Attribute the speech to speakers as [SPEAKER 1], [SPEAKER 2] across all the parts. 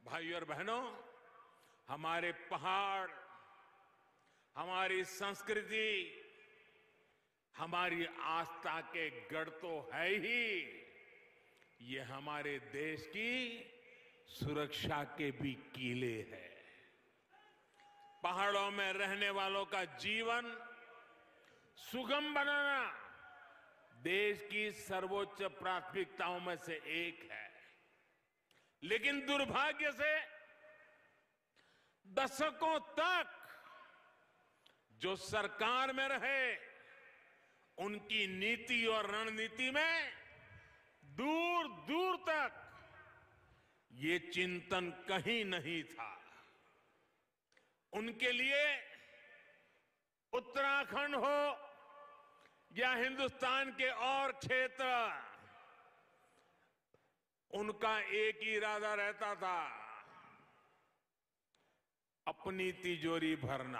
[SPEAKER 1] भाइयों और बहनों, हमारे पहाड़, हमारी संस्कृति, हमारी आस्था के गढ़ तो है ही, ये हमारे देश की सुरक्षा के भी कीले हैं। पहाड़ों में रहने वालों का जीवन सुगम बनाना देश की सर्वोच्च प्राथमिकताओं में से एक है। लेकिन दुर्भाग्य से दशकों तक जो सरकार में रहे, उनकी नीति और रणनीति में दूर दूर तक ये चिंतन कहीं नहीं था। उनके लिए उत्तराखंड हो या हिंदुस्तान के और क्षेत्र, उनका एक ही इरादा रहता था, अपनी तिजोरी भरना,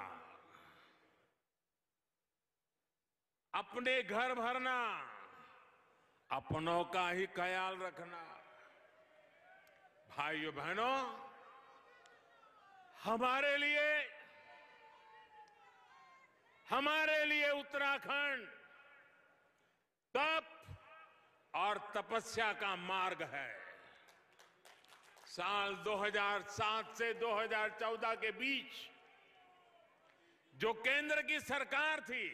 [SPEAKER 1] अपने घर भरना, अपनों का ही ख्याल रखना। भाइयों बहनों, हमारे लिए उत्तराखंड तप और तपस्या का मार्ग है। साल 2007 से 2014 के बीच जो केंद्र की सरकार थी,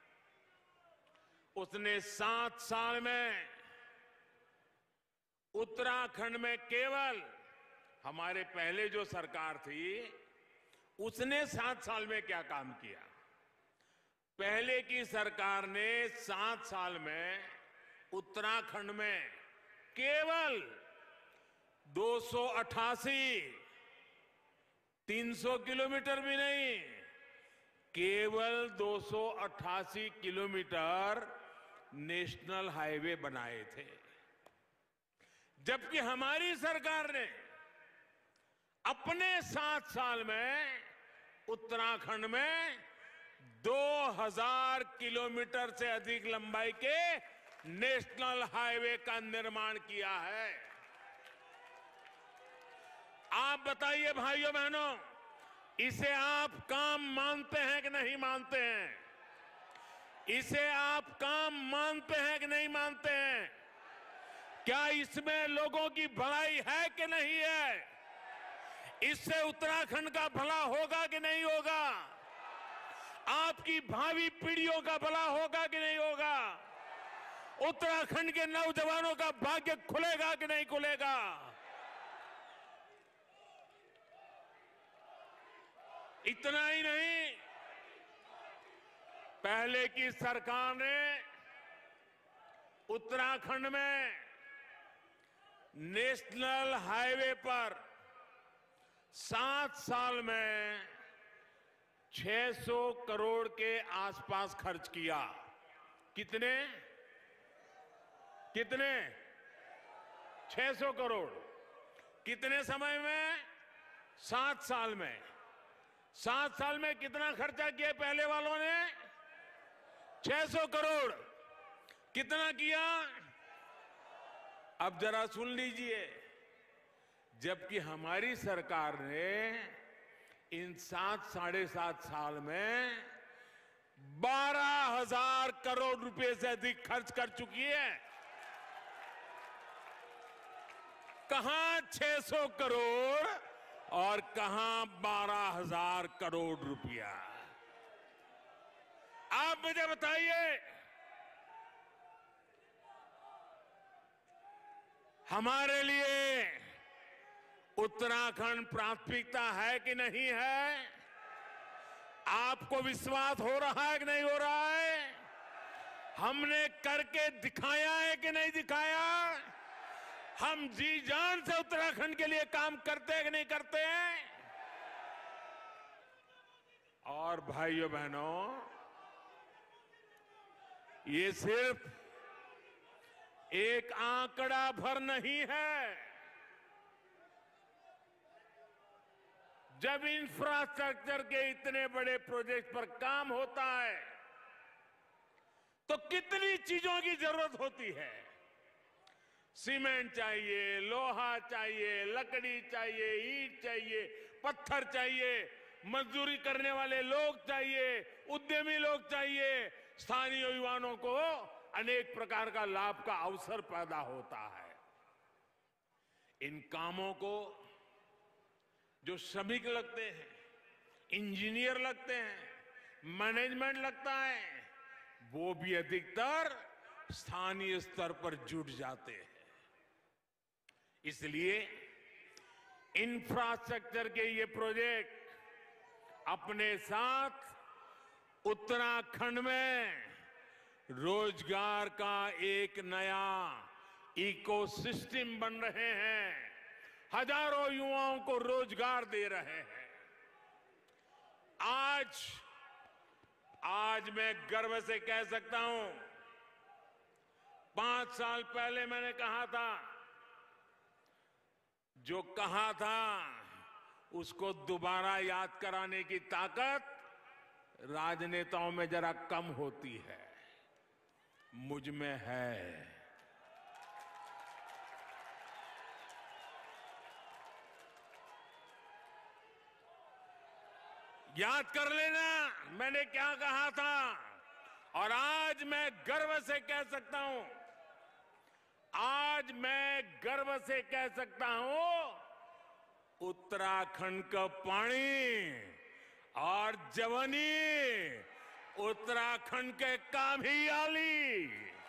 [SPEAKER 1] उसने 7 साल में उत्तराखंड में केवल, हमारे पहले जो सरकार थी उसने 7 साल में क्या काम किया? पहले की सरकार ने 7 साल में उत्तराखंड में केवल 288, 300 किलोमीटर भी नहीं, केवल 288 किलोमीटर नेशनल हाईवे बनाए थे। जबकि हमारी सरकार ने अपने 7 साल में उत्तराखंड में 2000 किलोमीटर से अधिक लंबाई के नेशनल हाईवे का निर्माण किया है। आप बताइए भाइयों बहनों, इसे आप काम मानते हैं कि नहीं मानते हैं? इसे आप काम मानते हैं कि नहीं मानते हैं? क्या इसमें लोगों की भलाई है कि नहीं है? इससे उत्तराखंड का भला होगा कि नहीं होगा? आपकी भावी पीढ़ियों का भला होगा कि नहीं होगा? उत्तराखंड के नौजवानों का भाग्य खुलेगा कि नहीं खुलेगा? इतना ही नहीं, पहले की सरकार ने उत्तराखंड में नेशनल हाईवे पर 7 साल में 600 करोड़ के आसपास खर्च किया। कितने 600 करोड़। कितने समय में? 7 साल में। 7 साल में कितना खर्चा किया पहले वालों ने? 600 करोड़। कितना किया? अब जरा सुन लीजिए, जबकि हमारी सरकार ने इन 7 साढ़े 7 साल में 12,000 करोड़ रुपए से अधिक खर्च कर चुकी है। कहां 600 करोड़ और कहां 12,000 करोड़ रुपया? आप मुझे बताइए, हमारे लिए उत्तराखंड प्राथमिकता है कि नहीं है? आपको विश्वास हो रहा है कि नहीं हो रहा है? हमने करके दिखाया है कि नहीं दिखाया? हम जी जान से उत्तराखंड के लिए काम करते हैं कि नहीं करते हैं? और भाइयों बहनों, ये सिर्फ एक आंकड़ा भर नहीं है। जब इंफ्रास्ट्रक्चर के इतने बड़े प्रोजेक्ट पर काम होता है तो कितनी चीजों की जरूरत होती है। सीमेंट चाहिए, लोहा चाहिए, लकड़ी चाहिए, ईंट चाहिए, पत्थर चाहिए, मजदूरी करने वाले लोग चाहिए, उद्यमी लोग चाहिए। स्थानीय युवाओं को अनेक प्रकार का लाभ का अवसर पैदा होता है। इन कामों को जो श्रमिक लगते हैं, इंजीनियर लगते हैं, मैनेजमेंट लगता है, वो भी अधिकतर स्थानीय स्तर पर जुट जाते हैं। इसलिए इंफ्रास्ट्रक्चर के ये प्रोजेक्ट अपने साथ उत्तराखंड में रोजगार का एक नया इकोसिस्टम बन रहे हैं, हजारों युवाओं को रोजगार दे रहे हैं। आज मैं गर्व से कह सकता हूं, 5 साल पहले मैंने कहा था, जो कहा था उसको दोबारा याद कराने की ताकत राजनेताओं में जरा कम होती है, मुझ में है। याद कर लेना मैंने क्या कहा था, और आज मैं गर्व से कह सकता हूं, आज मैं गर्व से कह सकता हूं, उत्तराखंड का पानी और जवानी उत्तराखंड के काम ही आली।